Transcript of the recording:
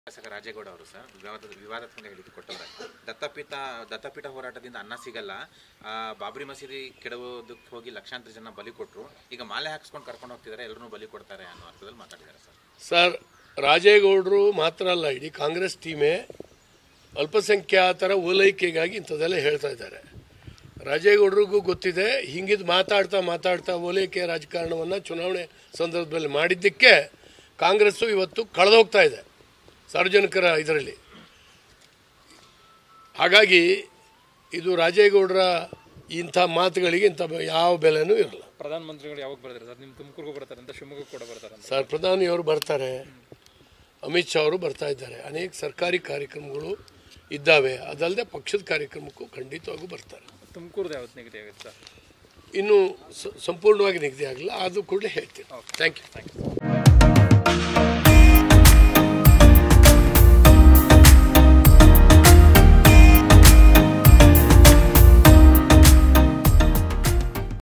ಶಾಸಕ ರಾಜೇಗೌಡ ಅವರು ಸರ್ ವಿವಾದಾತ್ಮಕ ಹೇಳಿಕೆ ಕೊಟ್ಟವರು. ದತ್ತಪೀಠ ಹೋರಾಟದಿಂದ ಅನ್ನ ಸಿಗಲ್ಲ, ಬಾಬ್ರಿ ಮಸೀದಿ ಕೆಡವೋದಕ್ಕೆ ಹೋಗಿ ಲಕ್ಷಾಂತರ ಜನ ಬಲಿ ಕೊಟ್ಟರು, ಈಗ ಮಾಲೆ ಹಾಕ್ಸ್ಕೊಂಡು ಕರ್ಕೊಂಡು ಹೋಗ್ತಿದ್ದಾರೆ, ಎಲ್ಲರೂ ಬಲಿ ಕೊಡ್ತಾರೆ ಅನ್ನೋ ಅರ್ಥದಲ್ಲಿ ಮಾತಾಡಿದ್ದಾರೆ ಸರ್. ರಾಜೇಗೌಡರು ಮಾತ್ರ ಅಲ್ಲ, ಇಡೀ ಕಾಂಗ್ರೆಸ್ ಟೀಮೇ ಅಲ್ಪಸಂಖ್ಯಾತರ ಓಲೈಕೆಗಾಗಿ ಇಂಥದ್ದೆಲ್ಲ ಹೇಳ್ತಾ ಇದ್ದಾರೆ. ರಾಜೇಗೌಡರಿಗೂ ಗೊತ್ತಿದೆ, ಹಿಂಗಿದ್ದು ಮಾತಾಡ್ತಾ ಓಲೈಕೆ ರಾಜಕಾರಣವನ್ನು ಚುನಾವಣೆ ಸಂದರ್ಭದಲ್ಲಿ ಮಾಡಿದ್ದಕ್ಕೆ ಕಾಂಗ್ರೆಸ್ಸು ಇವತ್ತು ಕಳೆದೋಗ್ತಾ ಇದೆ ಸಾರ್ವಜನಿಕರ ಇದರಲ್ಲಿ. ಹಾಗಾಗಿ ಇದು ರಾಜೇಗೌಡರ ಇಂಥ ಮಾತುಗಳಿಗೆ ಇಂಥ ಯಾವ ಬೆಲೆನೂ ಇರಲ್ಲ. ಪ್ರಧಾನಮಂತ್ರಿಗಳು ಯಾವಾಗ ಬರ್ತಾರೆ ಸರ್? ನಿಮ್ಮ ತುಮಕೂರಿಗೂ ಬರ್ತಾರೆ ಅಂತ, ಶಿವಮೊಗ್ಗಕ್ಕೆ ಕೂಡ ಬರ್ತಾರೆ ಸರ್. ಪ್ರಧಾನಿಯವರು ಬರ್ತಾರೆ, ಅಮಿತ್ ಶಾ ಅವರು ಬರ್ತಾ ಇದ್ದಾರೆ, ಅನೇಕ ಸರ್ಕಾರಿ ಕಾರ್ಯಕ್ರಮಗಳು ಇದ್ದಾವೆ. ಅದಲ್ಲದೆ ಪಕ್ಷದ ಕಾರ್ಯಕ್ರಮಕ್ಕೂ ಖಂಡಿತವಾಗೂ ಬರ್ತಾರೆ. ತುಮಕೂರ್ದು ಯಾವತ್ತು ನಿಗದಿ ಆಗುತ್ತೆ ಸರ್? ಇನ್ನೂ ಸಂಪೂರ್ಣವಾಗಿ ನಿಗದಿ ಆಗಿಲ್ಲ, ಅದು ಕೂಡಲೇ ಹೇಳ್ತೀನಿ. Thank you.